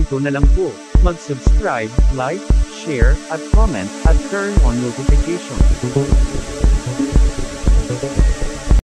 ko na lang po. Mag-subscribe, like, share, at comment, at turn on notification.